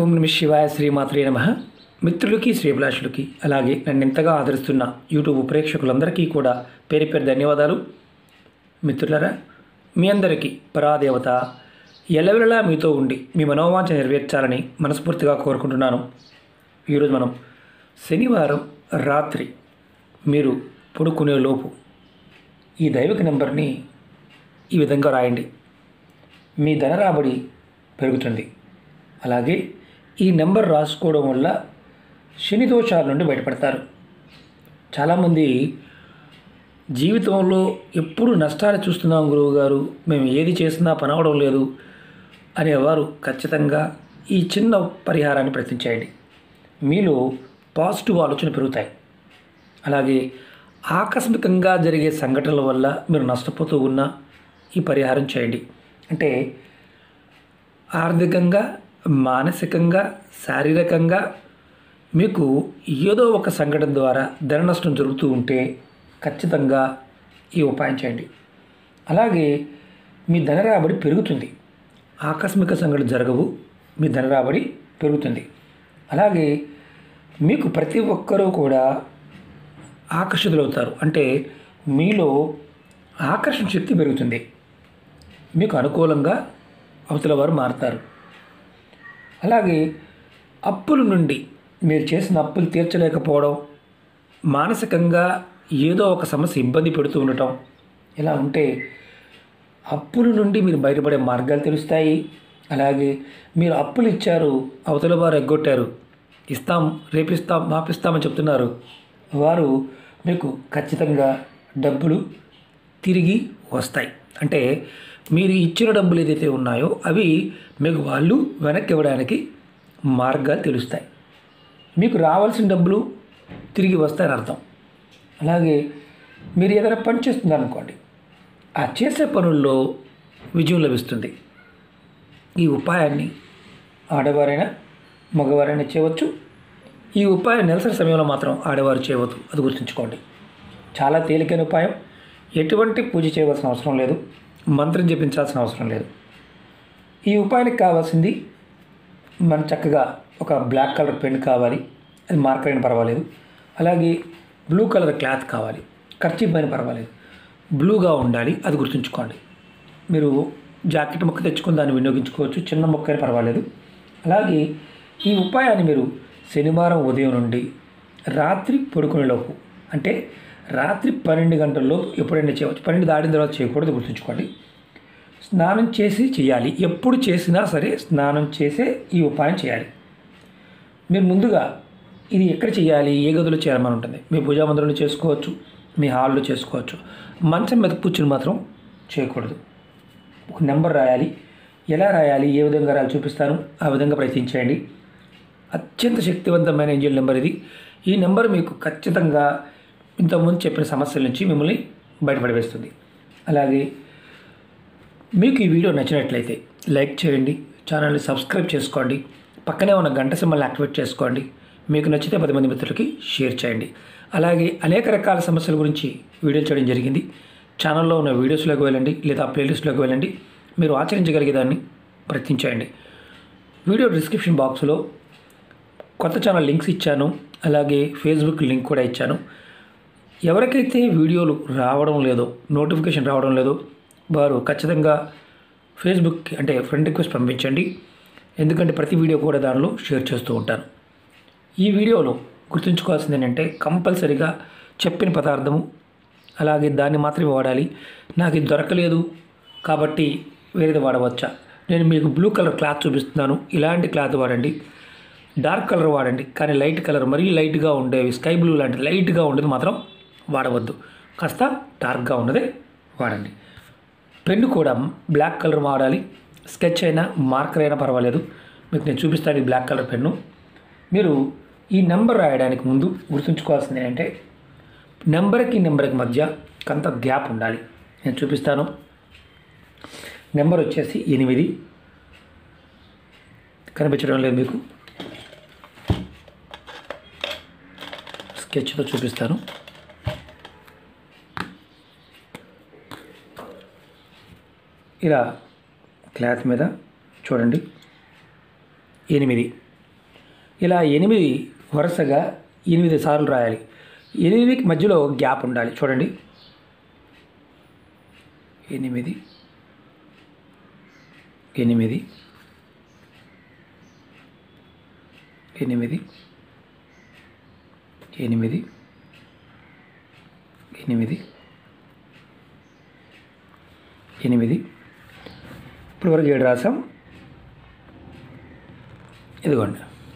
ఓం నమ శివాయ శ్రీమాత్రే నమః. మిత్రులకి శ్రీభిలాషులకి అలాగే నన్ను ఎంతగా ఆదరిస్తున్న యూట్యూబ్ ప్రేక్షకులందరికీ కూడా పేరు పేరు ధన్యవాదాలు. మిత్రులరా, మీ అందరికీ పరాదేవత ఎల్లవెల్లలా మీతో ఉండి మీ మనోవాంఛ నెరవేర్చాలని మనస్ఫూర్తిగా కోరుకుంటున్నాను. ఈరోజు మనం శనివారం రాత్రి మీరు పడుకునే లోపు ఈ దైవిక నెంబర్ని ఈ విధంగా రాయండి. మీ ధన రాబడి పెరుగుతుంది. అలాగే ఈ నెంబర్ రాసుకోవడం వల్ల శని దోషాల నుండి బయటపడతారు. చాలామంది జీవితంలో ఎప్పుడు నష్టాలు చూస్తున్నాం గురువుగారు, మేము ఏది చేసినా పని అవడం లేదు అనేవారు ఖచ్చితంగా ఈ చిన్న పరిహారాన్ని ప్రయత్నించండి. మీలో పాజిటివ్ ఆలోచన పెరుగుతాయి. అలాగే ఆకస్మికంగా జరిగే సంఘటనల వల్ల మీరు నష్టపోతూ ఉన్న ఈ పరిహారం చేయండి. అంటే ఆర్థికంగా, మానసికంగా, శారీరకంగా మీకు ఏదో ఒక సంఘటన ద్వారా ధన నష్టం జరుగుతూ ఉంటే ఖచ్చితంగా ఈ ఉపాయం చేయండి. అలాగే మీ ధన రాబడి పెరుగుతుంది. ఆకస్మిక సంఘటన జరగవు, మీ ధన రాబడి పెరుగుతుంది. అలాగే మీకు ప్రతి ఒక్కరూ కూడా ఆకర్షితులవుతారు. అంటే మీలో ఆకర్షణ శక్తి పెరుగుతుంది. మీకు అనుకూలంగా అవతల వారు మారుతారు. అలాగే అప్పుల నుండి మీరు చేసిన అప్పులు తీర్చలేకపోవడం, మానసికంగా ఏదో ఒక సమస్య ఇబ్బంది పెడుతూ ఉండటం, ఇలా ఉంటే అప్పుల నుండి మీరు బయటపడే మార్గాలు తెలుస్తాయి. అలాగే మీరు అప్పులు ఇచ్చారు, అవతల వారు ఎగ్గొట్టారు, ఇస్తాం రేపిస్తాం మాపిస్తామని చెప్తున్నారు, వారు మీకు ఖచ్చితంగా డబ్బులు తిరిగి వస్తాయి. అంటే మీరు ఇచ్చిన డబ్బులు ఏదైతే ఉన్నాయో అవి మీకు వాళ్ళు వెనక్కి ఇవ్వడానికి మార్గాలు తెలుస్తాయి. మీకు రావాల్సిన డబ్బులు తిరిగి వస్తాయని అర్థం. అలాగే మీరు ఏదైనా పని చేస్తున్నారనుకోండి, ఆ చేసే పనుల్లో విజయం లభిస్తుంది. ఈ ఉపాయాన్ని ఆడవారైనా మగవారైనా చేయవచ్చు. ఈ ఉపాయం నెలసరి సమయంలో మాత్రం ఆడవారు చేయవద్దు, అది గుర్తుంచుకోండి. చాలా తేలికైన ఉపాయం. ఎటువంటి పూజ చేయవలసిన అవసరం లేదు, మంత్రం జపించాల్సిన అవసరం లేదు. ఈ ఉపాయానికి కావాల్సింది మన చక్కగా ఒక బ్లాక్ కలర్ పెన్ కావాలి, అది మార్కర్ అయినా పర్వాలేదు. అలాగే బ్లూ కలర్ క్లాత్ కావాలి, కర్చీఫ్ అయినా పర్వాలేదు, బ్లూగా ఉండాలి, అది గుర్తుంచుకోండి. మీరు జాకెట్ ముక్క తెచ్చుకొని దాన్ని వినియోగించుకోవచ్చు, చిన్న ముక్క అయినా పర్వాలేదు. అలాగే ఈ ఉపాయాన్ని మీరు శనివారం ఉదయం నుండి రాత్రి పడుకునేలోపు, అంటే రాత్రి 12 గంటల్లోపు ఎప్పుడైనా చేయవచ్చు. 12 దాటిన తర్వాత చేయకూడదు, గుర్తుంచుకోండి. స్నానం చేసి చేయాలి. ఎప్పుడు చేసినా సరే స్నానం చేసే ఈ ఉపాయం చేయాలి. మీరు ముందుగా ఇది ఎక్కడ చేయాలి, ఏ గదిలో చేయాలని ఉంటుంది. మీ పూజా మందిరంలో చేసుకోవచ్చు, మీ హాల్లో చేసుకోవచ్చు. మంచం మీద కూర్చుని మాత్రం చేయకూడదు. ఒక నెంబర్ రాయాలి. ఎలా రాయాలి, ఏ విధంగా రాయాలి చూపిస్తాను, ఆ విధంగా ప్రయత్నించండి. అత్యంత శక్తివంతమైన ఏంజెల్ నెంబర్ ఇది. ఈ నెంబర్ మీకు ఖచ్చితంగా ఇంతకుముందు చెప్పిన సమస్యల నుంచి మిమ్మల్ని బయటపడవేస్తుంది. అలాగే మీకు ఈ వీడియో నచ్చినట్లయితే లైక్ చేయండి, ఛానల్ని సబ్స్క్రైబ్ చేసుకోండి, పక్కనే ఉన్న గంట సింబల్ని యాక్టివేట్ చేసుకోండి. మీకు నచ్చితే 10 మంది మిత్రులకి షేర్ చేయండి. అలాగే అనేక రకాల సమస్యల గురించి వీడియోలు చేయడం జరిగింది. ఛానల్లో ఉన్న వీడియోస్లోకి వెళ్ళండి, లేదా ప్లేలిస్ట్లోకి వెళ్ళండి. మీరు ఆచరించగలిగేదాన్ని ప్రయత్నించండి. వీడియో డిస్క్రిప్షన్ బాక్స్లో కొత్త ఛానల్ లింక్స్ ఇచ్చాను, అలాగే ఫేస్బుక్ లింక్ కూడా ఇచ్చాను. ఎవరికైతే వీడియోలు రావడం లేదో, నోటిఫికేషన్ రావడం లేదో వారు ఖచ్చితంగా ఫేస్బుక్ అంటే ఫ్రెండ్ రిక్వెస్ట్ పంపించండి. ఎందుకంటే ప్రతి వీడియో కూడా దానిలో షేర్ చేస్తూ ఉంటాను. ఈ వీడియోలో గుర్తుంచుకోవాల్సింది ఏంటంటే కంపల్సరీగా చెప్పిన పదార్థము, అలాగే దాన్ని మాత్రమే వాడాలి. నాకు ఇది దొరకలేదు కాబట్టి వేరేది వాడవచ్చా, నేను మీకు బ్లూ కలర్ క్లాత్ చూపిస్తున్నాను, ఇలాంటి క్లాత్ వాడండి. డార్క్ కలర్ వాడండి, కానీ లైట్ కలర్ మరీ లైట్గా ఉండేవి, స్కై బ్లూ లాంటి లైట్గా ఉండేది మాత్రం వాడవద్దు. కాస్త డార్క్గా ఉన్నదే వాడండి. పెన్ను కూడా బ్లాక్ కలర్ వాడాలి. స్కెచ్ అయినా మార్కర్ అయినా పర్వాలేదు. మీకు నేను చూపిస్తాను ఈ బ్లాక్ కలర్ పెన్ను. మీరు ఈ నెంబర్ రాయడానికి ముందు గుర్తుంచుకోవాల్సింది ఏంటంటే నెంబర్కి మధ్య కొంత గ్యాప్ ఉండాలి. నేను చూపిస్తాను. నెంబర్ వచ్చేసి 8. కనిపించడం లేదు మీకు, స్కెచ్తో చూపిస్తాను. ఇలా క్లాత్ మీద చూడండి 8 ఇలా 8 వరుసగా 8 సార్లు రాయాలి. 8కి మధ్యలో గ్యాప్ ఉండాలి. చూడండి, 8 8 8 8 8 8 ఇప్పుడు వరకు 7 రాసాం. ఇదిగోండి,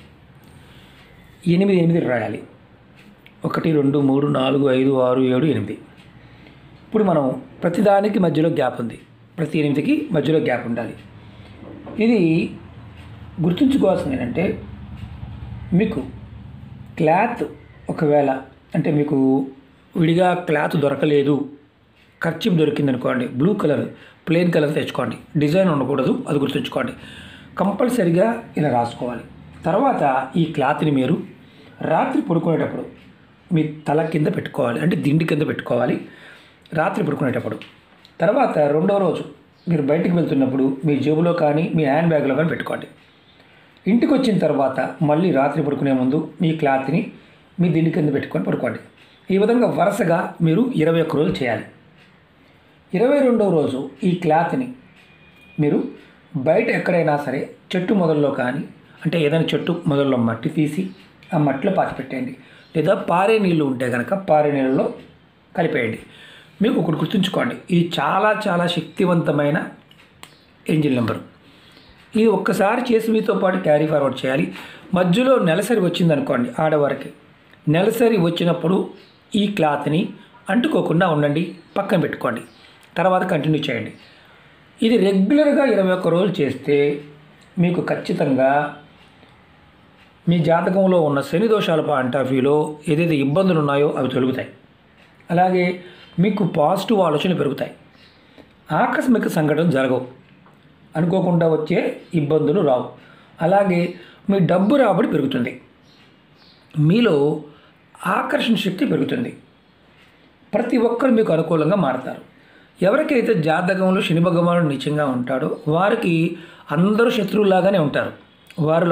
8 రాయాలి. 1 2 3 4 5 6 7 8. ఇప్పుడు మనం ప్రతిదానికి మధ్యలో గ్యాప్ ఉంది. ప్రతి 8కి మధ్యలో గ్యాప్ ఉండాలి. ఇది గుర్తుంచుకోవాల్సింది ఏంటంటే, మీకు క్లాత్ ఒకవేళ అంటే మీకు విడిగా క్లాత్ దొరకలేదు, కర్చీఫ్ దొరికింది అనుకోండి, బ్లూ కలర్ ప్లెయిన్ కలర్ తెచ్చుకోండి. డిజైన్ ఉండకూడదు, అది గుర్తుంచుకోండి. కంపల్సరిగా ఇలా రాసుకోవాలి. తర్వాత ఈ క్లాత్ని మీరు రాత్రి పడుకునేటప్పుడు మీ తల కింద పెట్టుకోవాలి, అంటే దిండి కింద పెట్టుకోవాలి రాత్రి పడుకునేటప్పుడు. తర్వాత రెండో రోజు మీరు బయటికి వెళ్తున్నప్పుడు మీ జేబులో కానీ మీ హ్యాండ్ బ్యాగ్లో కానీ పెట్టుకోండి. ఇంటికి వచ్చిన తర్వాత మళ్ళీ రాత్రి పడుకునే ముందు మీ క్లాత్ని మీ దిండి కింద పెట్టుకొని పడుకోండి. ఈ విధంగా వరుసగా మీరు 21 రోజులు చేయాలి. 22వ రోజు ఈ క్లాత్ని మీరు బయట ఎక్కడైనా సరే చెట్టు మొదల్లో కానీ, అంటే ఏదైనా చెట్టు మొదల్లో మట్టి తీసి ఆ మట్టిలో పాతిపెట్టేయండి. లేదా పారే నీళ్ళు ఉంటే కనుక పారే నీళ్ళలో కలిపేయండి. మీకు ఒకటి గుర్తుంచుకోండి, ఇది చాలా చాలా శక్తివంతమైన ఏంజిల్ నెంబరు. ఇది ఒక్కసారి చేసి మీతో పాటు క్యారీ ఫార్వర్డ్ చేయాలి. మధ్యలో నెలసరి వచ్చిందనుకోండి, ఆడవారికి నెలసరి వచ్చినప్పుడు ఈ క్లాత్ని అంటుకోకుండా ఉండండి, పక్కన పెట్టుకోండి, తర్వాత కంటిన్యూ చేయండి. ఇది రెగ్యులర్గా 21 రోజులు చేస్తే మీకు ఖచ్చితంగా మీ జాతకంలో ఉన్న శని దోషాల పాయింట్ ఆఫ్ వ్యూలో ఏదైతే ఇబ్బందులు ఉన్నాయో అవి తొలుగుతాయి. అలాగే మీకు పాజిటివ్ ఆలోచనలు పెరుగుతాయి. ఆకస్మిక సంఘటనలు జరగవు, అనుకోకుండా వచ్చే ఇబ్బందులు రావు. అలాగే మీ డబ్బు రాబడి పెరుగుతుంది, మీలో ఆకర్షణ శక్తి పెరుగుతుంది. ప్రతి ఒక్కరు మీకు అనుకూలంగా మారతారు. ఎవరికైతే జాతకంలో శని భగవానుడు నిత్యంగా ఉంటాడో వారికి అందరూ శత్రువులాగానే ఉంటారు. వారిలో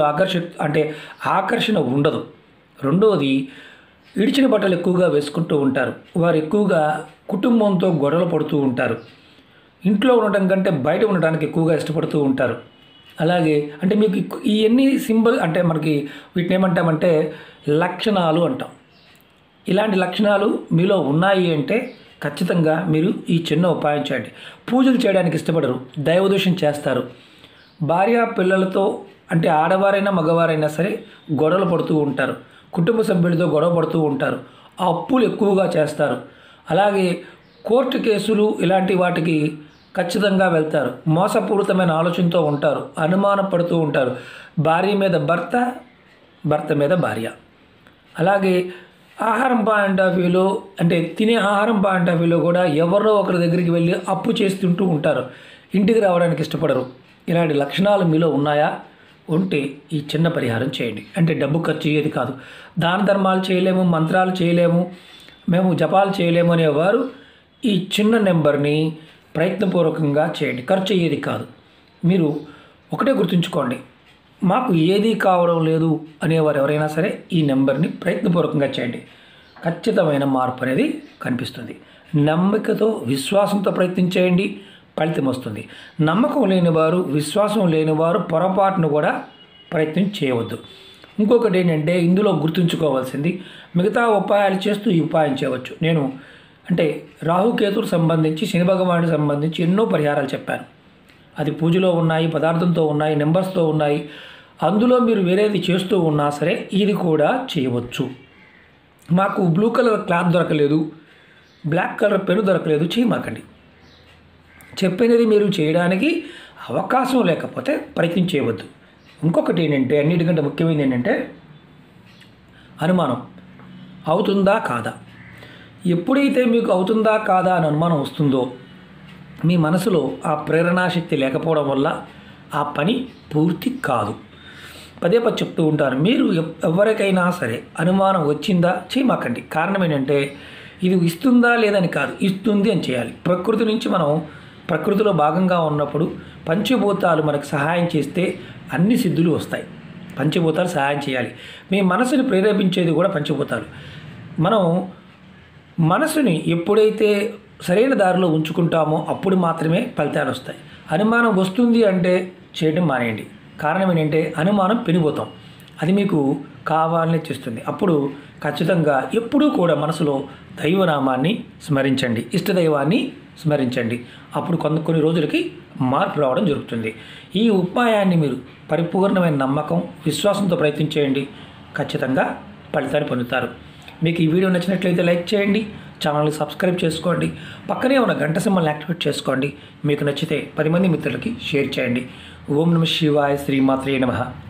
ఆకర్షణ ఉండదు. రెండవది, ఇడిచిన బట్టలు ఎక్కువగా వేసుకుంటూ ఉంటారు. వారు ఎక్కువగా కుటుంబంతో గొడవలు పడుతూ ఉంటారు. ఇంట్లో ఉండటం కంటే బయట ఉండడానికి ఎక్కువగా ఇష్టపడుతూ ఉంటారు. అలాగే అంటే మీకు ఇవన్నీ సింబల్ అంటే మనకి వీటిని ఏమంటామంటే లక్షణాలు అంటాం. ఇలాంటి లక్షణాలు మీలో ఉన్నాయి అంటే ఖచ్చితంగా మీరు ఈ చిన్న ఉపాయం చేయండి. పూజలు చేయడానికి ఇష్టపడరు, దైవదోషం చేస్తారు. భార్య పిల్లలతో అంటే ఆడవారైనా మగవారైనా సరే గొడవలు పడుతూ ఉంటారు. కుటుంబ సభ్యులతో గొడవ పడుతూ ఉంటారు. అప్పులు ఎక్కువగా చేస్తారు. అలాగే కోర్టు కేసులు ఇలాంటి వాటికి ఖచ్చితంగా వెళ్తారు. మోసపూరితమైన ఆలోచనతో ఉంటారు, అనుమానపడుతూ ఉంటారు. భార్య మీద భర్త, భర్త మీద భార్య. అలాగే ఆహారం పాయింట్ ఆఫ్ వ్యూలో అంటే తినే ఆహారం పాయింట్ ఆఫ్ వ్యూలో కూడా ఎవరో ఒకరి దగ్గరికి వెళ్ళి అప్పు చేస్తుంటూ ఉంటారు, ఇంటికి రావడానికి ఇష్టపడరు. ఇలాంటి లక్షణాలు మీలో ఉన్నాయా? ఉంటే ఈ చిన్న పరిహారం చేయండి. అంటే డబ్బు ఖర్చు అయ్యేది కాదు, దాన ధర్మాలు చేయలేము, మంత్రాలు చేయలేము, మేము జపాలు చేయలేము అనేవారు ఈ చిన్న నెంబర్ని ప్రయత్నపూర్వకంగా చేయండి. ఖర్చు అయ్యేది కాదు. మీరు ఒకటే గుర్తుంచుకోండి, మాకు ఏదీ కావడం లేదు అనేవారు ఎవరైనా సరే ఈ నెంబర్ని ప్రయత్నపూర్వకంగా చేయండి. ఖచ్చితమైన మార్పు అనేది కనిపిస్తుంది. నమ్మకతో విశ్వాసంతో ప్రయత్నం చేయండి, ఫలితం వస్తుంది. నమ్మకం లేనివారు, విశ్వాసం లేనివారు పొరపాటును కూడా ప్రయత్నం చేయవద్దు. ఇంకొకటి ఏంటంటే ఇందులో గుర్తుంచుకోవాల్సింది, మిగతా ఉపాయాలు చేస్తూ ఈ ఉపాయం చేయవచ్చు. నేను అంటే రాహుకేతుకు సంబంధించి శని భగవానుడికి సంబంధించి ఎన్నో పరిహారాలు చెప్పాను. అది పూజలో ఉన్నాయి, పదార్థంతో ఉన్నాయి, నెంబర్స్తో ఉన్నాయి. అందులో మీరు వేరేది చేస్తూ ఉన్నా సరే ఇది కూడా చేయవచ్చు. మాకు బ్లూ కలర్ క్లాత్ దొరకలేదు, బ్లాక్ కలర్ పెన్ దొరకలేదు చేయమాకండి. చెప్పినది మీరు చేయడానికి అవకాశం లేకపోతే ప్రయత్నం చేయవద్దు. ఇంకొకటి ఏంటంటే అన్నిటికంటే ముఖ్యమైనది ఏంటంటే అనుమానం. అవుతుందా కాదా? ఎప్పుడైతే మీకు అవుతుందా కాదా అని అనుమానం వస్తుందో మీ మనసులో ఆ ప్రేరణాశక్తి లేకపోవడం వల్ల ఆ పని పూర్తి కాదు. పదే పదే చెప్తూ ఉంటారు, మీరు ఎవరికైనా సరే అనుమానం వచ్చిందా చేయమాకండి. కారణం ఏంటంటే ఇది ఇస్తుందా లేదని కాదు, ఇస్తుంది అని చేయాలి. ప్రకృతి నుంచి మనం ప్రకృతిలో భాగంగా ఉన్నప్పుడు పంచభూతాలు మనకు సహాయం చేస్తే అన్ని సిద్ధులు వస్తాయి. పంచభూతాలు సహాయం చేయాలి. మీ మనసుని ప్రేరేపించేది కూడా పంచభూతాలు. మనం మనసుని ఎప్పుడైతే సరైన దారిలో ఉంచుకుంటామో అప్పుడు మాత్రమే ఫలితాలు వస్తాయి. అనుమానం వస్తుంది అంటే చేయడం మానేయండి. కారణం ఏంటంటే అనుమానం పెనిపోతాం, అది మీకు కావాలని చేస్తుంది. అప్పుడు ఖచ్చితంగా ఎప్పుడూ కూడా మనసులో దైవనామాన్ని స్మరించండి, ఇష్టదైవాన్ని స్మరించండి. అప్పుడు కొన్ని రోజులకి మార్పు రావడం జరుగుతుంది. ఈ ఉపాయాన్ని మీరు పరిపూర్ణమైన నమ్మకం, విశ్వాసంతో ప్రయత్నించేయండి, ఖచ్చితంగా ఫలితాన్ని పొందుతారు. మీకు ఈ వీడియో నచ్చినట్లయితే లైక్ చేయండి, ఛానల్ని సబ్స్క్రైబ్ చేసుకోండి, పక్కనే ఉన్న గంట సింబల్ని యాక్టివేట్ చేసుకోండి. మీకు నచ్చితే 10 మంది మిత్రులకి షేర్ చేయండి. ఓం నమః శివాయ, శ్రీమాత్రే నమః.